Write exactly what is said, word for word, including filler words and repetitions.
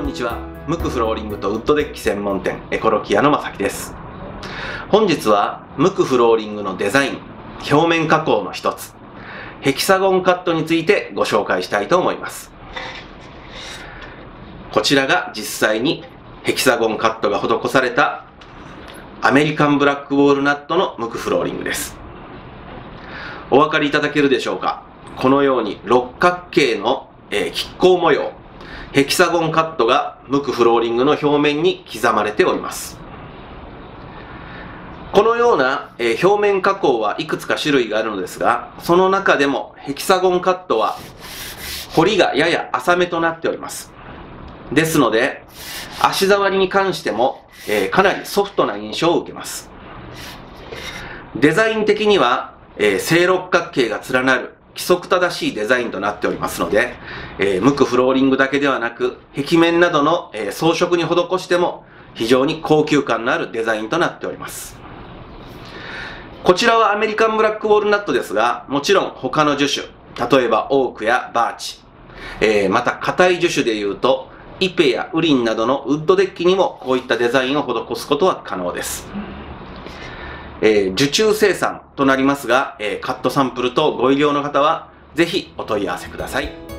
こんにちは。ムクフローリングとウッドデッキ専門店エコロキアのまさきです。本日はムクフローリングのデザイン、表面加工の一つ、ヘキサゴンカットについてご紹介したいと思います。こちらが実際にヘキサゴンカットが施されたアメリカンブラックウォールナットのムクフローリングです。お分かりいただけるでしょうか。このように六角形の、えー、亀甲模様、ヘキサゴンカットがムクフローリングの表面に刻まれております。このような、えー、表面加工はいくつか種類があるのですが、その中でもヘキサゴンカットは彫りがやや浅めとなっております。ですので足触りに関しても、えー、かなりソフトな印象を受けます。デザイン的には、えー、正六角形が連なる規則正しいデザインとなっておりますので、えー、ムクフローリングだけではなく壁面などの、えー、装飾に施しても非常に高級感のあるデザインとなっております。こちらはアメリカンブラックウォールナットですが、もちろん他の樹種、例えばオークやバーチ、えー、また硬い樹種でいうとイペやウリンなどのウッドデッキにもこういったデザインを施すことは可能です。えー、受注生産となりますが、えー、カットサンプルとご入量の方はぜひお問い合わせください。